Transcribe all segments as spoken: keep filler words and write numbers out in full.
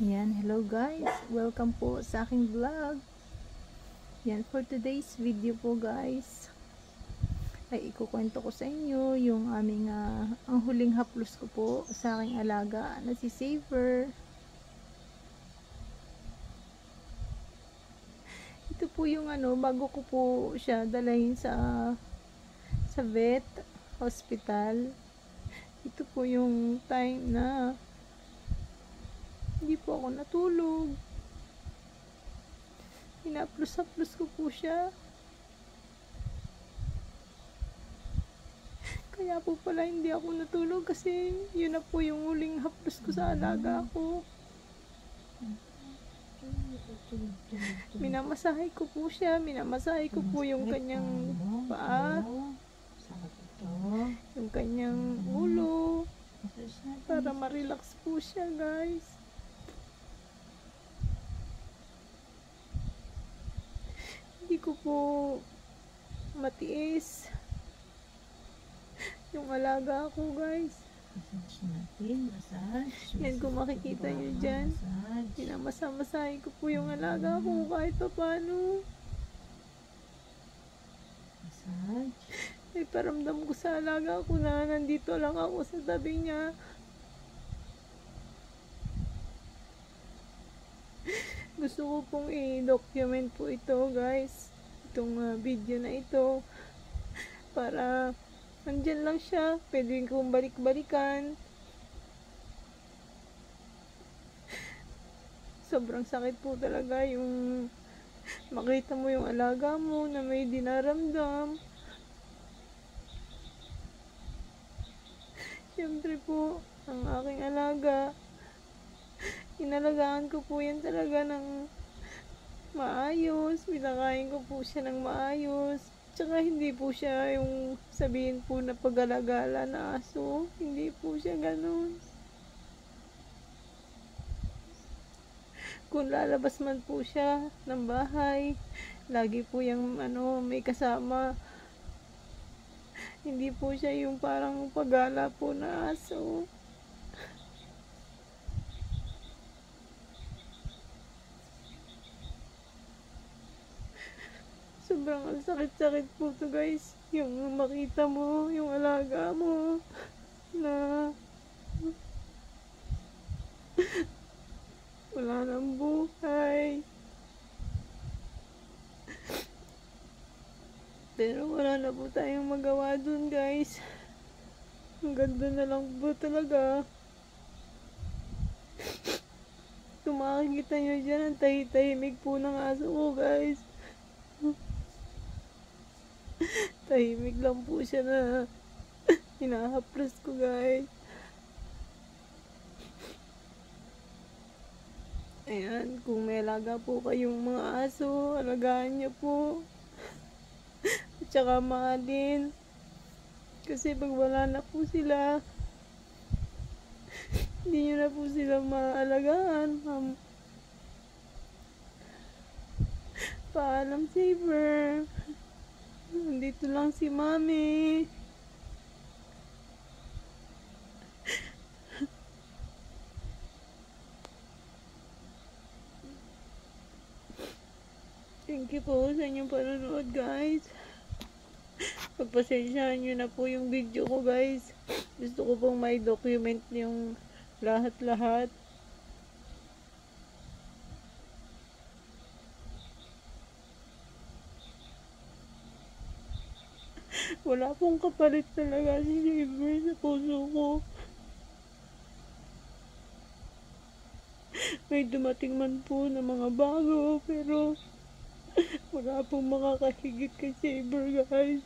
Yan, hello guys. Welcome po sa aking vlog. Yan, for today's video po guys, ay ikukwento ko sa inyo yung aming, uh, ang huling haplos ko po sa aking alaga na si Saver. Ito po yung ano, bago ko po siya dalahin sa, sa vet, hospital. Ito po yung time na hindi po ako natulog. Hinaplos-haplos ko po siya. Kaya po pala hindi ako natulog kasi yun na po yung huling haplos ko sa alaga ko. Minamasahe ko po siya. Minamasahe ko po yung kanyang paa, yung kanyang ulo, para ma-relax po siya guys. Hindi ko po matiis yung alaga ko guys. Yan, kung makikita nyo dyan, pinamasa-masahin ko po yung alaga ko kahit pa paano. May paramdam ko sa alaga ko na nandito lang ako sa tabi niya. Gusto ko pong i-document po ito guys, itong uh, video na ito, para nandyan lang siya, pwede kong balik-balikan. Sobrang sakit po talaga yung makita mo yung alaga mo na may dinaramdam. Siyempre po, ang aking alaga, inalagaan ko po yan talaga ng maayos, pinakain ko po siya ng maayos, tsaka hindi po siya yung sabihin po na pag-alagala na aso, hindi po siya ganun. Kung lalabas man po siya ng bahay, lagi po yung ano, may kasama. Hindi po siya yung parang pagala po na aso. Sobrang sakit-sakit po to guys, yung makita mo yung alaga mo na wala nang buhay. Pero wala na po tayong magawa dun guys. Ang ganda na lang po talaga. Kung makikita nyo dyan, ang tahitahimik po ng aso ko guys. Tahimik lang po siya na hinahaplos ko guys. Ayan, kung may alaga po kayong mga aso, alagaan nyo po. At saka mahalin. Kasi pag wala na po sila, hindi nyo na po sila maalagaan. Um, paalam Saver. Nandito lang si Mami. Thank you po sa inyong panonood guys. Pagpasensyahan nyo na po yung video ko guys. Gusto ko pong may document yung lahat-lahat. Wala pong kapalit talaga si Saver sa puso ko. May dumating man po na mga bago, pero wala pong makakahigit kay Saver guys.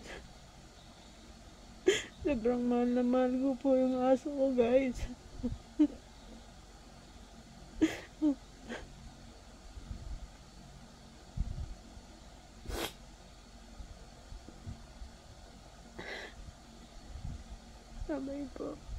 Sobrang mahal na mahal ko po yung aso ko guys. Sabay po.